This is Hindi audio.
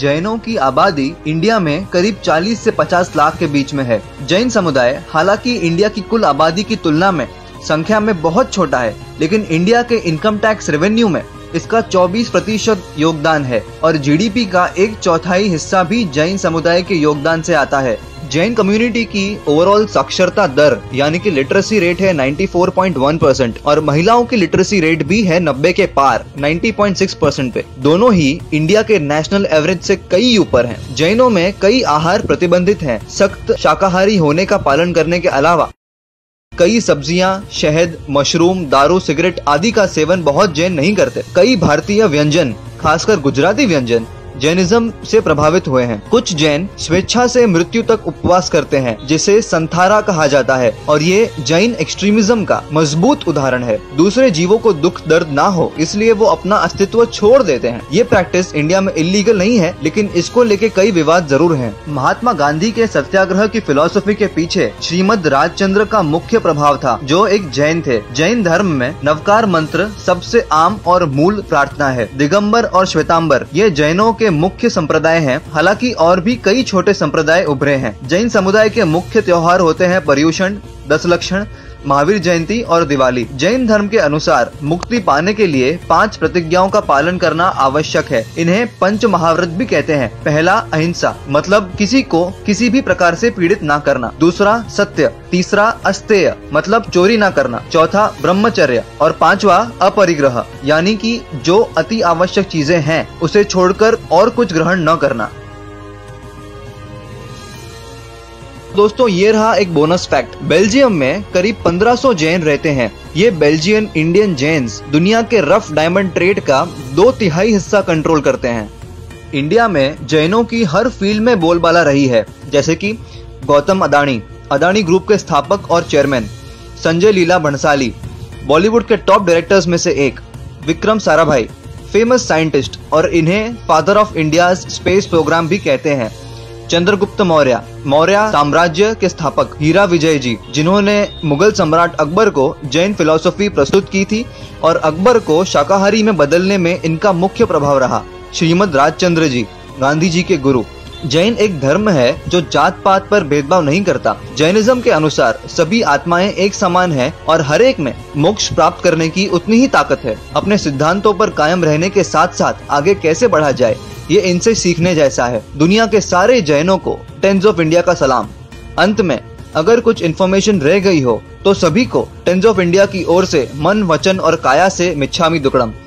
जैनों की आबादी इंडिया में करीब 40 से 50 लाख के बीच में है। जैन समुदाय हालांकि इंडिया की कुल आबादी की तुलना में संख्या में बहुत छोटा है, लेकिन इंडिया के इनकम टैक्स रेवेन्यू में इसका 24% योगदान है और जीडीपी का 1/4 हिस्सा भी जैन समुदाय के योगदान से आता है। जैन कम्युनिटी की ओवरऑल साक्षरता दर यानी कि लिटरेसी रेट है 94.1% और महिलाओं की लिटरेसी रेट भी है 90 के पार 90.6% पे। दोनों ही इंडिया के नेशनल एवरेज से कई ऊपर हैं। जैनों में कई आहार प्रतिबंधित हैं। सख्त शाकाहारी होने का पालन करने के अलावा कई सब्जियां, शहद, मशरूम, दारू, सिगरेट आदि का सेवन बहुत जैन नहीं करते। कई भारतीय व्यंजन, खासकर गुजराती व्यंजन, जैनिज्म से प्रभावित हुए हैं। कुछ जैन स्वेच्छा से मृत्यु तक उपवास करते हैं, जिसे संथारा कहा जाता है और ये जैन एक्सट्रीमिज्म का मजबूत उदाहरण है। दूसरे जीवों को दुख दर्द ना हो इसलिए वो अपना अस्तित्व छोड़ देते हैं। ये प्रैक्टिस इंडिया में इलीगल नहीं है, लेकिन इसको लेके कई विवाद जरूर हैं। महात्मा गांधी के सत्याग्रह की फिलॉसफी के पीछे श्रीमद राजचंद्र का मुख्य प्रभाव था, जो एक जैन थे। जैन धर्म में नवकार मंत्र सबसे आम और मूल प्रार्थना है। दिगंबर और श्वेतांबर ये जैनों के मुख्य संप्रदाय हैं। हालांकि और भी कई छोटे संप्रदाय उभरे हैं। जैन समुदाय के मुख्य त्योहार होते हैं पर्युषण, दशलक्षण, महावीर जयंती और दिवाली। जैन धर्म के अनुसार मुक्ति पाने के लिए 5 प्रतिज्ञाओं का पालन करना आवश्यक है। इन्हें पंच महाव्रत भी कहते हैं। पहला अहिंसा, मतलब किसी को किसी भी प्रकार से पीड़ित ना करना। दूसरा सत्य, तीसरा अस्तेय, मतलब चोरी ना करना। चौथा ब्रह्मचर्य और 5वां अपरिग्रह, यानी कि जो अति आवश्यक चीजें हैं उसे छोड़कर और कुछ ग्रहण न करना। दोस्तों ये रहा एक बोनस फैक्ट। बेल्जियम में करीब 1500 जैन रहते हैं। ये बेल्जियन इंडियन जैन्स दुनिया के रफ डायमंड ट्रेड का 2/3 हिस्सा कंट्रोल करते हैं। इंडिया में जैनों की हर फील्ड में बोलबाला रही है, जैसे कि गौतम अदानी, अदानी ग्रुप के स्थापक और चेयरमैन, संजय लीला भंसाली, बॉलीवुड के टॉप डायरेक्टर्स में से एक, विक्रम साराभाई, फेमस साइंटिस्ट और इन्हें father of India space programme भी कहते हैं, चंद्रगुप्त मौर्य, मौर्य साम्राज्य के स्थापक, हीरा विजय जी, जिन्होंने मुगल सम्राट अकबर को जैन फिलॉसफी प्रस्तुत की थी और अकबर को शाकाहारी में बदलने में इनका मुख्य प्रभाव रहा, श्रीमद राजचंद्र जी, गांधी जी के गुरु। जैन एक धर्म है जो जात पात पर भेदभाव नहीं करता। जैनिज्म के अनुसार सभी आत्माएं एक समान हैं और हर एक में मोक्ष प्राप्त करने की उतनी ही ताकत है। अपने सिद्धांतों पर कायम रहने के साथ साथ आगे कैसे बढ़ा जाए, ये इनसे सीखने जैसा है। दुनिया के सारे जैनों को टेंस ऑफ इंडिया का सलाम। अंत में अगर कुछ इन्फॉर्मेशन रह गई हो तो सभी को टेंस ऑफ इंडिया की ओर से मन, वचन और काया से मिच्छामी दुक्कड़म।